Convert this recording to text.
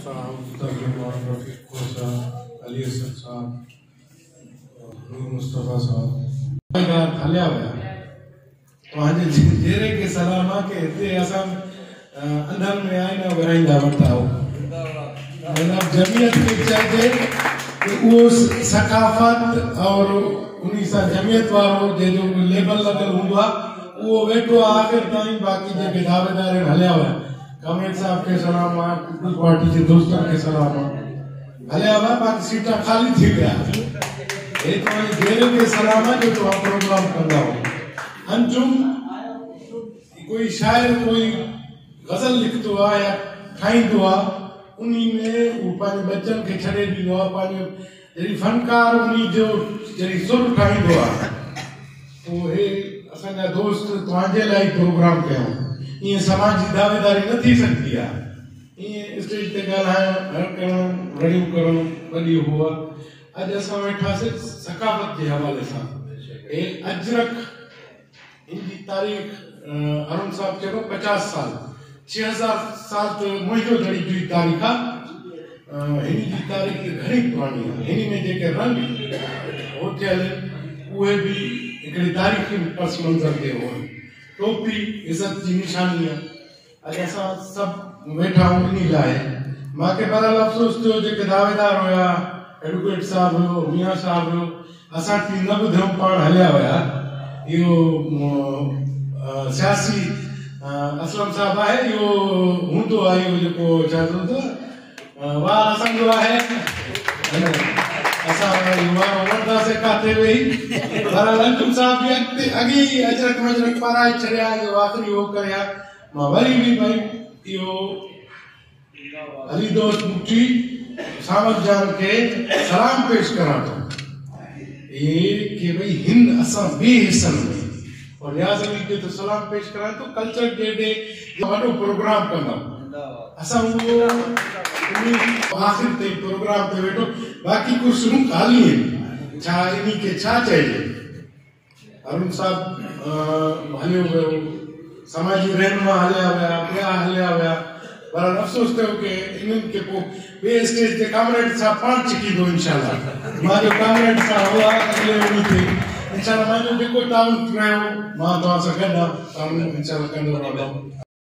صاحب ترجمان رفیق کوسا علی اسد صاحب نور مصطفیٰ صاحب ہلیا ہوا وہاں جیرے کے سلامہ کے اتنے اسام اندھر میں آئے نا برائندہ بڑھتا ہو جمعیت کے چاہتے کہ وہ ثقافت اور انہی سا جمعیت وارو جے جو لیبل لگل ہوا وہ ویٹو آخر تائیں باقی جے کے دعوے دارے ہلیا ہوا کامریڈ صاحب کے سلامہ پیپلز پارٹی کے دوستوں کے سلامہ ہلیا ہوا باقی سیٹا خالی تھی گیا ایک وہاں جیرے کے سلامہ جو تو آپ پروگرام کرنا ہو انجم کوئی شاعر کوئی غزل لکھتو آ یا کھائیں دعا انہی میں وہ پانے بچن کے چھڑے بھی دعا پانے جری فنکار انہی جو جری سر کھائیں دعا تو ہے اسان جا دوست تو آنجے لائی پروگرام کیا ہوں یہ سماجی دعوے داری نہ تھی سکتی ہے یہ اسٹیج تے گال ہے ہر کرن ریڈیو کرن بڑی ہوا اج اساں ویٹھا سے ثقافت کے حوالے سے اے اجرک ان کی تاریخ ارون صاحب چلو 50 سال 6000 سال تو مجھو جڑی جوئی تاریخ ہنی کی تاریخ گھنی پرانی ہے ہنی میں جے کے رنگ ہوتے ہیں وہ بھی ایک تاریخی پس منظر دے ہوئے ٹوپی عزت کی نشانی ہے اج ایسا سب بیٹھا ہوں نہیں لائے ماں کے بارے افسوس تو جے کہ دعوے دار ہویا ایڈوکیٹ صاحب ہو میاں صاحب ہو اساں تی نہ بدھم پان ہلیا ہویا یہ سیاسی اسلم صاحب ہے یہ ہوں تو آئی ہو جو کو چاہتا تھا واہ اساں جو ہے اساں یوان عمردہ سے کہتے ہوئی برا لنکم صاحب بھی اگی اجرک مجرک پارائے چھڑیا جو آخری ہو کریا موری بھی بھائی یہ علی دوست مکھی سامت جان کے سلام پیش کرا تو یہ کہ بھئی ہند اساں بے حسن میں اور نیاز علی کے تو سلام پیش کرا تو کلچر ڈے ڈے جو بڑو پروگرام کرنا اساں وہ آخر تے پروگرام تے بیٹھو باقی کچھ سنوں خالی ہیں چھا انہی کے چھا چاہیے ارون صاحب ہلے ہوئے سماجی رہنما ہلیا ہویا پیا ہلیا ہویا برحال افسوس تے ہو کہ انہن کے کو بے اسٹیج تے کامریڈ صاحب پان چکی دو انشاءاللہ ماں جو کامریڈ صاحب ہوا اگلے ہوئی تھی انشاءاللہ ماں جو بھی کوئی تعاون رہے ہو ماں تو آسا کرنا تعاون انشاءاللہ کرنا